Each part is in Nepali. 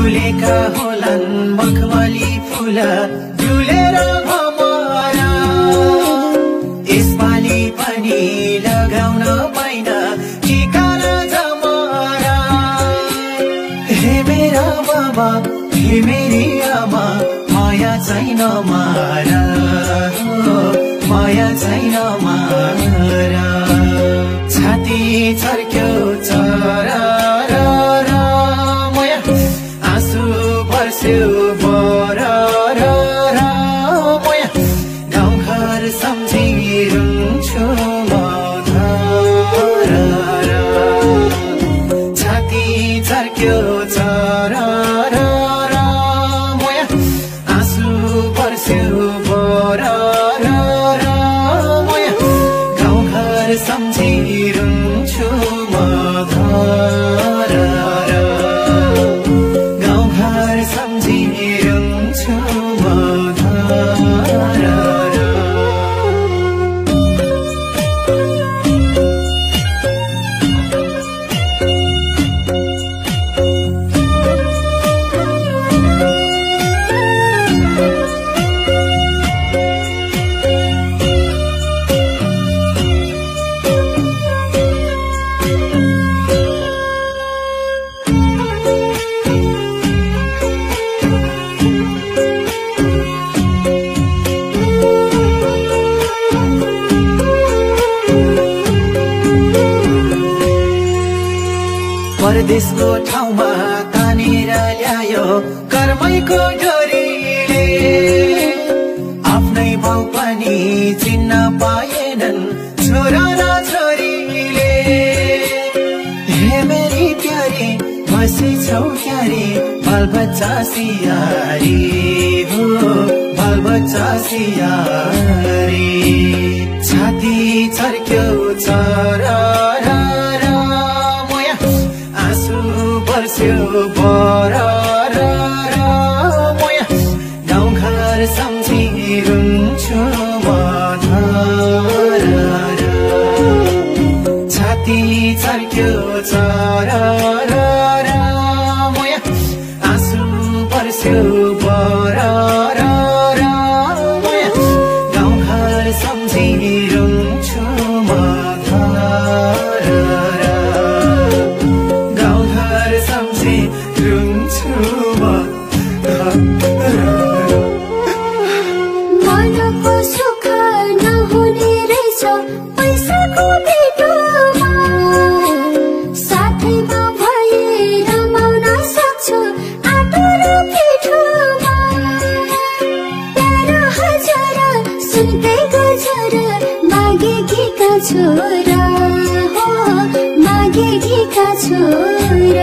फुलेका होलान् मखमली फुल झुलेर भमरा यसपालि पनि लगाउन पाइन टीका र जमरा हे मेरा बाबा हे मेरी आमा माया छैन मारा माया छैन मारा छाती छर्क्यो चरा आँसु बर्स्यो बरा गाउँघर सम्झिरहन्छु म छाती छर्क्यो चरा आँसु बर्स्यो बरा गाउँघर सम्झिरहन्छु म गाउँघर सम्झिरहन्छु म परदेशको ठाउँमा तानेर ल्यायो कर्मैको डोरीले आफ्नै बाउ पनि चिन्न पाएनन् छोरा र छोरीले हे मेरी प्यारी बसी छौ क्यारी बालबच्चा सियारी हो बालबच्चा सियारी छाती छर्क्यो चरा बरा गाउँघर सम्झिरहन्छु म छाती छर्क्यो चरा आँसु बर्स्यो बरा गाउँघर सम्झिरहन्छु म मनको सुख नहुने रहेछ पैसाको पेटोमा साथैमा भए रमाउन सक्छु आटो र पिठोमा प्यारो हजार सुनकै गजर मागेका छोरा हो मागेका छोरा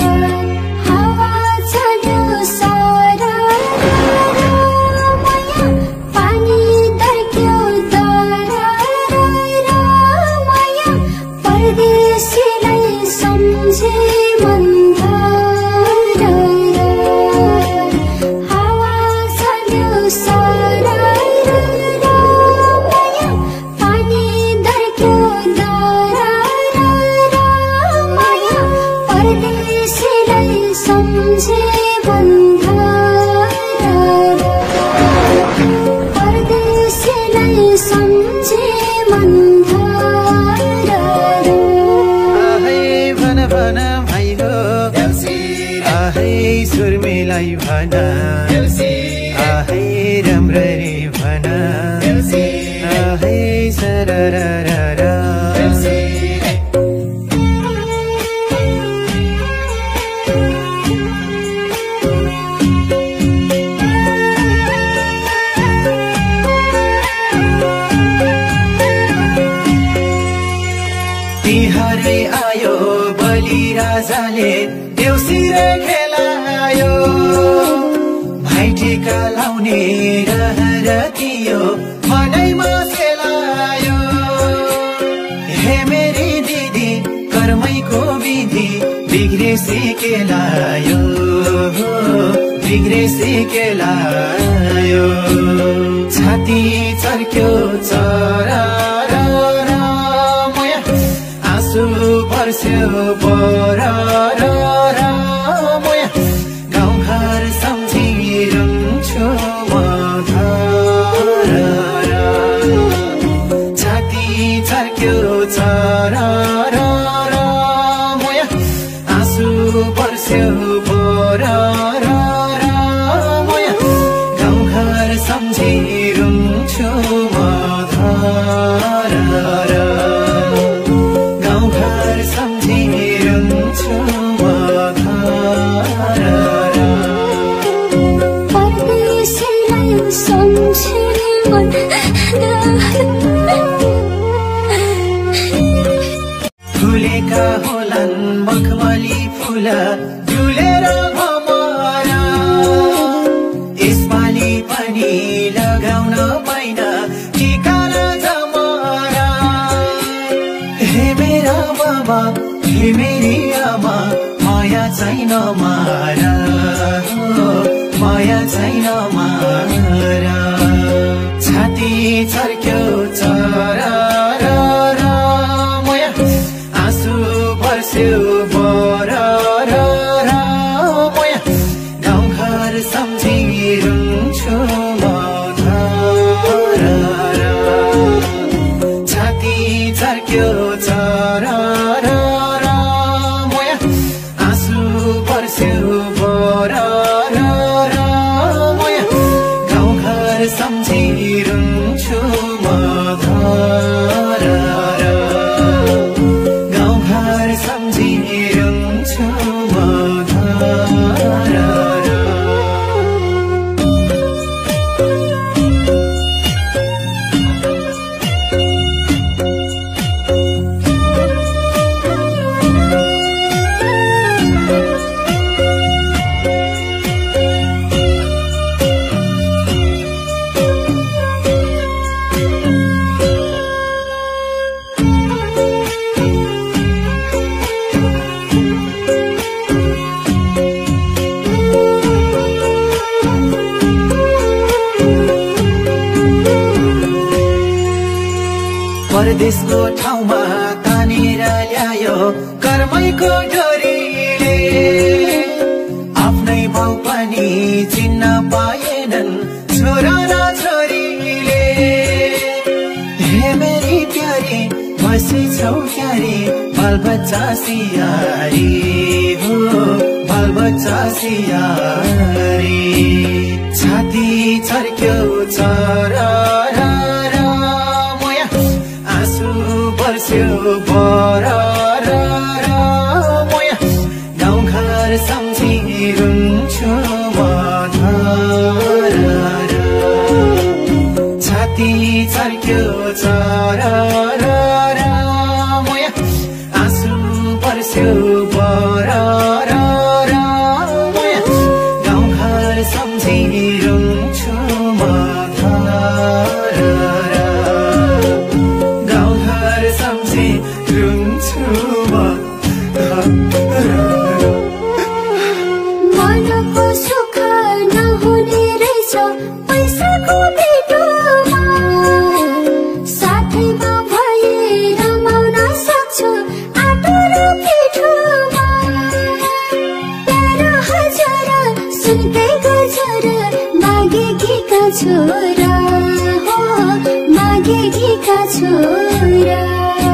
सुरमेलाई भना आहै राम्ररी भना आहै सररररर तिहारै आयो बलि राजाले देउसिरे खेलायो भाइटिका लाउने रहर दियो मनैमा सेलायो हे मेरी दिदी कर्मैको विधि बिग्रेसी केलायो बिग्रेसी केलायो छाती चर्क्यो चरा आँसु बर्स्यो बरा गाउँ छैन मारा छाती छर्क्यो चरा मोया आँसु बर्स्यो बरा मोया गाउँघर सम्झिरहन्छु म छाती छर्क्यो चरा मोया आँसु बर्स्यो बरा मोया गाउँघर सम्झिरहन्छु म गाउँघर सम्झिरहन्छु म परदेशको ठाउँमा तानेर ल्यायो कर्मैको डोरीले आफ्नै बाउ पनि चिन्न पाएनन् छोरा र छोरीले हे मेरी प्यारी बसी छौ क्यारी बालबच्चा सियारी हो बालबच्चा सियारी छाती छर्क्यो चरा बर्स्यो बरा मोया गाउँघर सम्झिरहन्छु म छाती छर्क्यो चरा मोया आँसु बर्स्यो बरा मोया गाउँघर सम्झिरहन्छु म मनको सुख नहुने रहेछ पैसाको पेटोमा साथैमा भए रमाउन सक्छु आटो र पिठोमा प्यारो हजार सुनकै गजर मागेकीका छोरा हो मागेकीका छोरा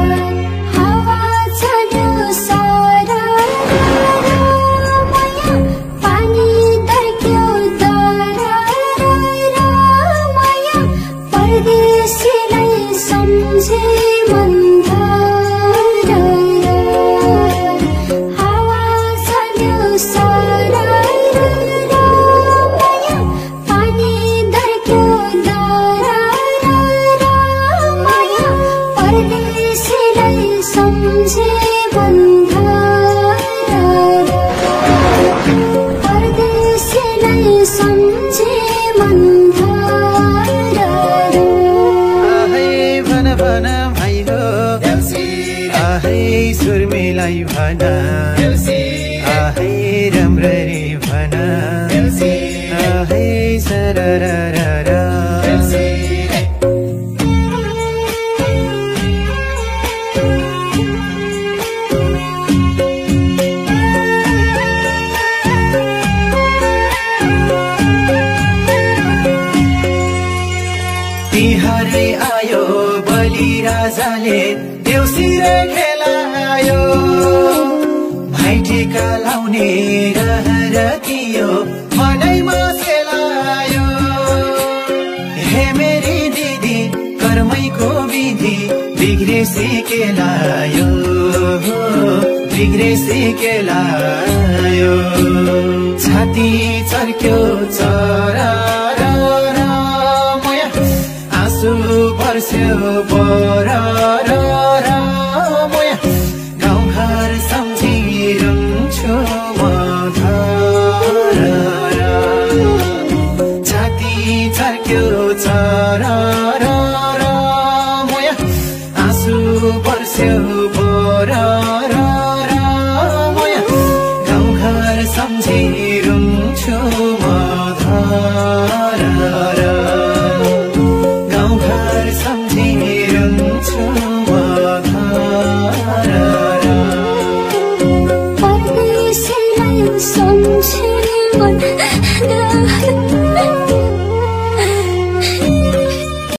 सुरमेलाई भना आहै राम्ररी भना आहै सररररर तिहारै आयो बलि राजाले देउसिरे खेलायो भाइटिका लाउने रहर दियो मनैमा सेलायो हे मेरी दिदी कर्मैको विधि बिग्रेसी केलायो बिग्रेसी केलायो छाती चर्क्यो चरा मोया आँसु बर्स्यो बरा मोया गाउँघर सम्झिरहन्छु म छाती छर्क्यो चरा मोया आँसु बर्स्यो बरा मोया गाउँघर सम्झिरहन्छु म परदेशीलाई सम्झिने मन